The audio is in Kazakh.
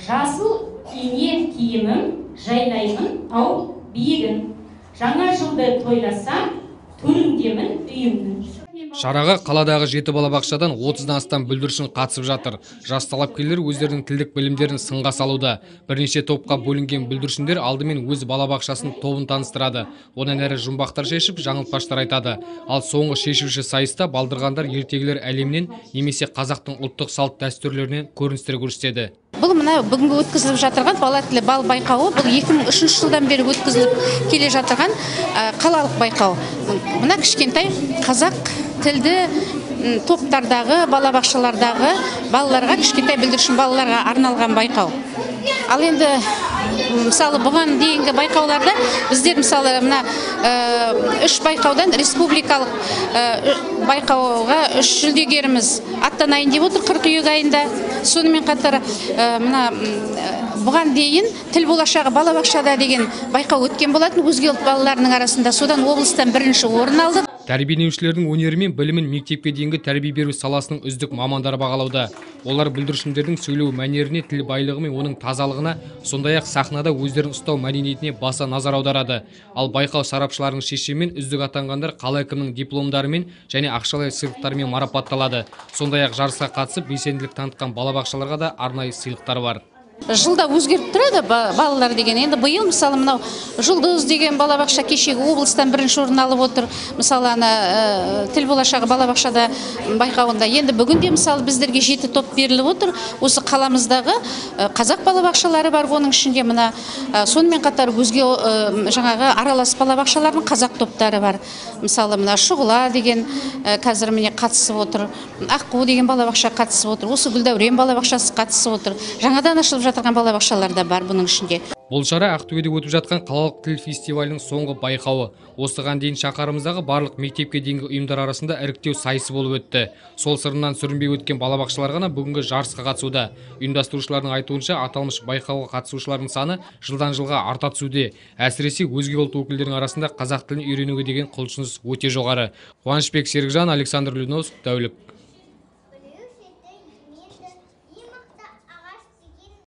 Жасыл киінер киімім, жайлаймын тау биігін. Жаңа жылды тойласам, төрімдемін үйімнің. Шараға қаладағы 7 балабақшадан 30-дан астам бүлдіршін қатысып жатыр. Жас талапкерлер өздерінің тілдік білімдерін сынға салуда. Бірнеше топқа бөлінген бүлдіршіндер алдымен өз балабақшасын тобын таныстырады. Онан әрі жұмбақтар шешіп, жаңылтпаштар айтады. Ал соңғы шешуші сайыста балдырғандар ертегілер әлемінен немесе қазақтың ұлттық салт дәстүрлерінен көріністер көрсетеді. Бұл мына бүгінгі өткізіліп жатырған бала тілі бал байқауы, бұл 2003 жылдан бері өткізіліп келе жатырған қалалық байқау. Мына кішкентай қазақ тілді топтардағы, балабақшалардағы балаларға, кішкентай бүлдіршін балаларға арналған байқау. Ал енді мысалы бұған дейінгі байқауларда біздер мысалы мына 3 байқаудан республикалық байқауға 3 жүлдегеріміз аттанайын деп отыр қыркүйек айында. Сонымен қатар мына бұған дейін тіл болашағы балабақшада деген байқау өткен болатын, өзге ұлт балаларының арасында. Содан облыстан бірінші орын алды. Тәрбиеленушілердің өнері мен білімін мектепке дейінгі тәрбие беру саласының үздік мамандары бағалауда. Олар бүлдіршіндердің сөйлеу мәнеріне, тіл байлығы мен оның тазалығына, сондай-ақ сахнада өздерін ұстау мәдениетіне баса назар аударады. Ал байқау сарапшыларының шешімімен үздік атанғандар қала әкімінің дипломдарымен және ақшалай сыйлықтармен марапатталады. Сондай-ақ жарысқа қатысып белсенділік танытқан балабақшаларға да арнайы сыйлықтар бар. Жылда өзгеріп тұрады балалар деген. Енді биыл мысалы мынау Жұлдыз деген балабақша кешегі облыстан бірінші орын алып отыр. Мысалы тіл болашағы балабақшада байқауында. Енді бүгінде мысалы біздерге 7 топ беріліп отыр. Осы қаламыздағы қазақ балабақшалары бар, оның ішінде мына сонымен қатар өзге жаңағы аралас балабақшалардың қазақ топтары бар. Мысалы мына Шұғыла деген қазір міне қатысып отыр. Аққу деген балабақша қатысып отыр. Осы Гүлдәурен балабақшасы қатысып отыр. Жаңадан ашылып жатырған балабақшалар да бар бұның ішінде. Бұл шара Ақтөбеде өтіп жатқан қалалық тіл фестивалінің соңғы байқауы. Осыған дейін шаһарымыздағы барлық мектепке дейінгі ұйымдар арасында іріктеу сайысы болып өтті. Сол сырынан сүрінбей өткен балабақшалар ғана бүгінгі жарысқа қатысуда. Ұйымдастырушылардың айтуынша аталмыш байқауға қатысушылардың саны жылдан жылға арта түсуде. Әсіресе өзге ұлт өкілдерінің арасында қазақ тілін үйренуге деген құлшыныс өте жоғары. Қуанышбек Серікжан, Александр Люнос, Тәулік.